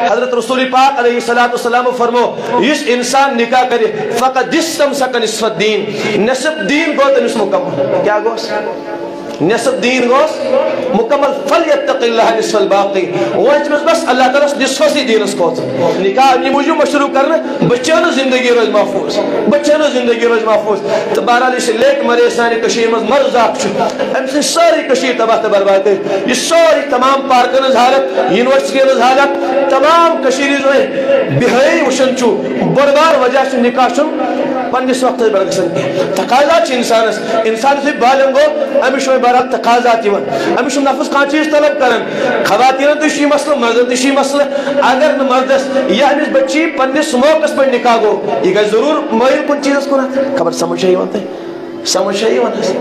حضرت رسول پاک علیہ السلام فرمو اس انسان نکاح کرے فقط استمسک نصف الدین نصف دین گو تمس مکمل کیا گوس نصف دین گوس مکمل فلیتق اللہ نصف الباقی وجمس بس اللہ تعالیٰ نصف سی دینس کو نکاح یہ موجود مشروع کرنا بچانو زندگی روز محفوظ بچانو زندگی روز محفوظ تو بہرحال اس لیک مرے سانی کشیر مز مرز آکھ ام سے ساری کشیر تباہ برباد ہے یہ ساری تمام پارکن از حالت یونیورسٹی از حالت تمام کشیر جو ہے بہائی وشن چو بڑبار وجہ سے نکاح چن پنس وقت برگسن تقاضات انسان سے بالنگ گو امش بہرحال تقاضات امش نفس کان چیز طلب کرن خواتین تشی مسئلہ مرد تشی مسئلہ اگر مردس یا امس بچی پنس موقع پر نکاح گو یہ گئی ضرور مائل کن چیز کو خبر سمجھ آئی ونتے سمجھ آئی ونتے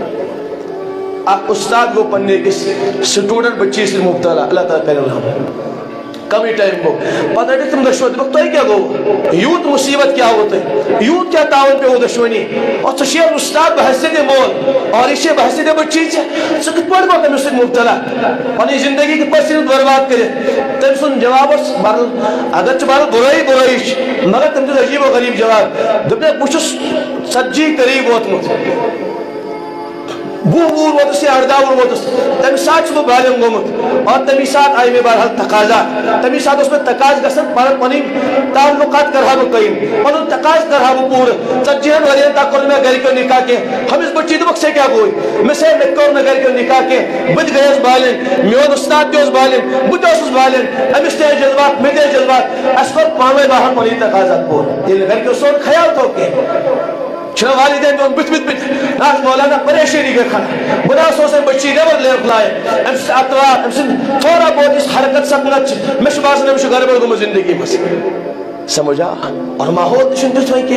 اک استاد گو پننے کس سٹوڈنٹ بچی سے مبتلا اللہ تعالیٰ کرے رحم کمی ٹائم گو پتہ نہیں تم دشوانی وقت تو کیا گو یوت مصیبت کیا ہوتا ہے یوت کیا تعاون پہ ہو دشوانی اور تو شیئر استاد بحثیت مول اور اسے بحثیت بچی سے سکت پڑھ گو تم اس سے مبتلا پانی زندگی کی پسینت برباد کرے تم سن جواب اگر چبارا برائی مگر تم تو عجیب و غریب جواب دبنے پوچھو سجی قریب ہوت مت بور ووتس یا ارداور ووتس تمہ سات چھ بالغ گومت اور تمہ سات آئی میں بہرحال تقاضا تمہ سات اس میں تقاض گژھن پن تعلقات کرہا بہ قیم پن تقاض کرہا بہ پور ژتجیہن ورین تک کور مے گھرکیو نکاح کی ہمس بچی دپک سے کیا گوئی مے کور نہ گھرکیو نکاح کی بت گیس بالن میون استاد تہ بالن بت بالن امس تہ جذبات مے تہ جذبات اس کور پانے باہر پن تقاضات پور یل گھرکیو سون خیال تھو کہ چھنا والدین دون بت ناس مولانا پریشانی گئی کھانا بنا سوسے بچی نیور لیف لائے امس اتوار امس تھوڑا بہت اس حرکت سکنت میں شباس نے مجھے گھر بڑھ زندگی بس سمجھا اور ماحول تشن تس وئی کہ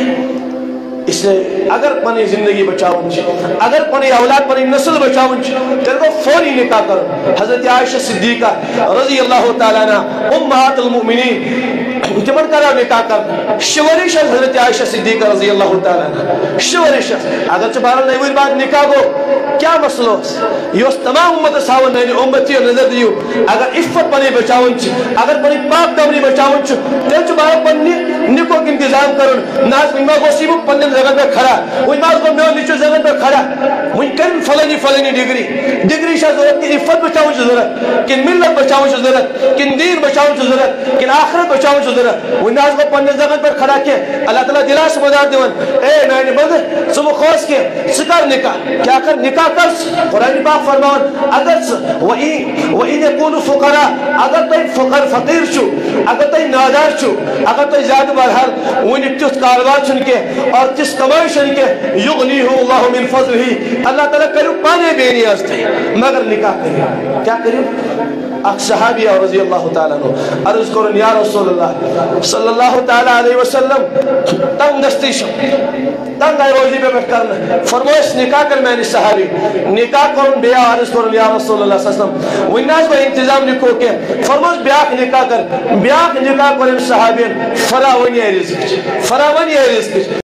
اس لیے اگر پنی زندگی بچاون اگر پنی اولاد پنی نسل بچاون تیل کو فوری نکاح کرو حضرت عائشہ صدیقہ رضی اللہ تعالیٰ عنہ امہات المؤمنین تمن کرا نکاح کر شورش حضرت عائشہ صدیقہ رضی اللہ تعالیٰ عنہ شورش اگر چبارا نئی بعد نکاح گو کیا مسئلہ یہ تمام امت ساون نئی امتی نظر دیو اگر عفت پنی بچاون اگر پنی پاک دمنی بچاون تیل چبارا پنی نکو کی انتظام کرن ناز مما گو سیبو پنی جگہ پہ کھڑا وہی ماز کو میو نیچو جگہ پہ کھڑا وہی کرن فلانی ڈگری شاہ ضرورت کی عفت بچاؤں کی ضرورت کن ملت بچاؤں کی ضرورت کن دین بچاؤں کی ضرورت کن آخرت بچاؤں کی ضرورت وہی ناز کو پنی جگہ پہ کھڑا کیا اللہ تعالیٰ دلا سے مدار دیون اے میں نے بند سمو خوص کے سکر نکاح کیا کر نکاح کر قرآن پاک فرماؤن اگر وَإِنْ يَكُونُ فُقَرَا اگر تو فقیر چھو اگر تو نادار چھو اگر تو زیادہ برحال وہی تیس کاروار چھن کے اور تیس کمائی چھن کے یغنیہ اللہ من فضلہ اللہ تعالیٰ کرو پانے بے نیاز تھے مگر نکاح کرو کیا کرو اک صحابیہ رضی اللہ تعالیٰ عنہ عرض کرن یا رسول اللہ صلی اللہ تعالیٰ علیہ وسلم تنگ دستی شو تنگ آئی روزی پہ بیٹھ کرنا فرموش نکاح کر میں نے صحابی نکاح کرن بیا عرض کرن یا رسول اللہ صلی اللہ علیہ وسلم وناس کو انتظام لکھو کے فرموش بیاک نکاح کر بیاک نکاح کرن صحابین فراونی رزق